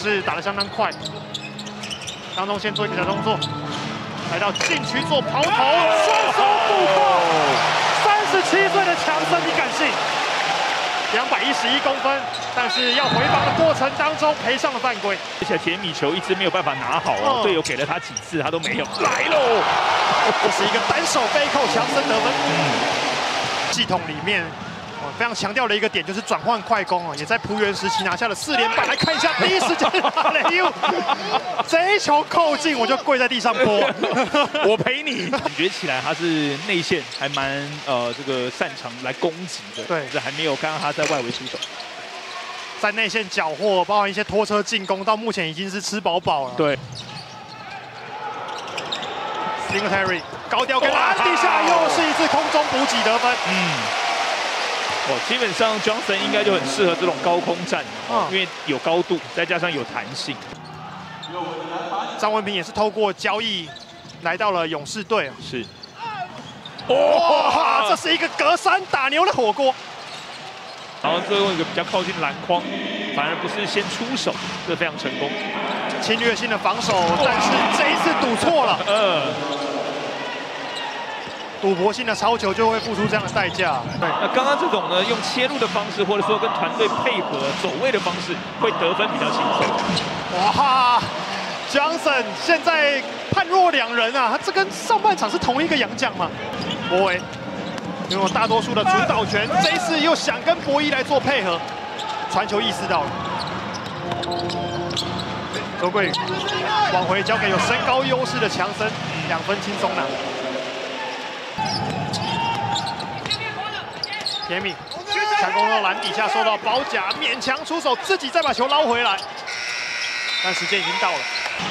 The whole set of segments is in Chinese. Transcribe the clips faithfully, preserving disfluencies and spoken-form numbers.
士打得相当快，当中先做一个小动作，来到禁区做抛投，双手补扣。三十七岁的强森，你敢信？两百一十一公分，但是要回防的过程当中赔上了犯规， 而且铁米球一直没有办法拿好哦，队友给了他几次，他都没有。来喽！ 这是一个单手背扣，强森得分。系统里面。 非常强调的一个点就是转换快攻哦，也在璞园时期拿下了四连败。来看一下第一时间哈雷乌，这一球扣进我就跪在地上播， 我陪你。感觉起来他是内线还蛮呃这个擅长来攻击的，对，这还没有看到他在外围出手， 在内线缴获，包含一些拖车进攻，到目前已经是吃饱饱了。对 ，Singletary 高吊跟篮底下又是一次空中补给得分，嗯。 哦，基本上 Johnson 应该就很适合这种高空战，哦、因为有高度，再加上有弹性。 张文平也是透过交易来到了勇士队， 是。 哇，这是一个隔山打牛的火锅。 然后最后一个比较靠近篮筐，反而不是先出手，这非常成功。 侵略性的防守，但是这一次赌错了。呃。 赌博性的超球就会付出这样的代价。 对，那刚刚这种呢，用切入的方式，或者说跟团队配合走位的方式，会得分比较轻松。 哇 ，Johnson 现在判若两人啊！他这跟上半场是同一个洋将吗？博维拥有大多数的主导权，这一次又想跟博伊来做配合，传球意识到了。周桂宇往回交给有身高优势的强森，两分轻松拿。 铁米强攻到篮底下，受到包夹，勉强出手，自己再把球捞回来，但时间已经到了。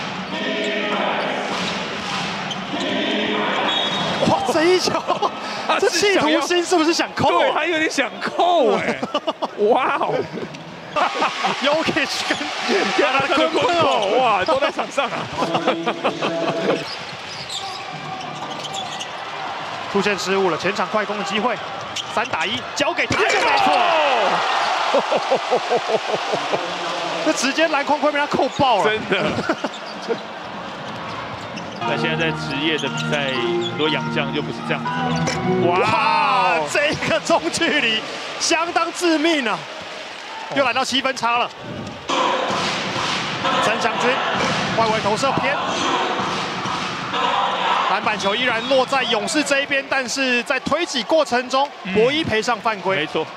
哇，这一球，这企图心是不是想扣？ 对，他有点想扣哎！哇哦 ，Jokic 跟亚拉昆昆哦，哇，都在场上啊！ 出现失误了，前场快攻的机会。 三打一，交给他就没错。这直接篮筐快被他扣爆了， 真的。那现在在职业的比赛，很多洋将就不是这样子。 哇，这个中距离相当致命啊！又来到七分差了。曾祥军外围投射偏。 篮板球依然落在勇士这一边，但是在推挤过程中，博伊赔上犯规。 没错，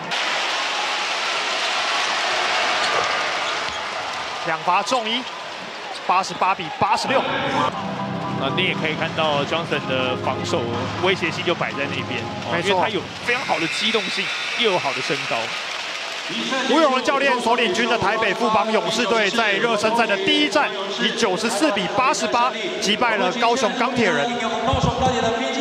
两罚中一，八十八比八十六。 啊，你也可以看到 Johnson 的防守威胁性就摆在那边， 没错， 因为他有非常好的机动性，又有好的身高。 吴永仁教练所领军的台北富邦勇士队，在热身赛的第一战以九十四比八十八击败了高雄钢铁人。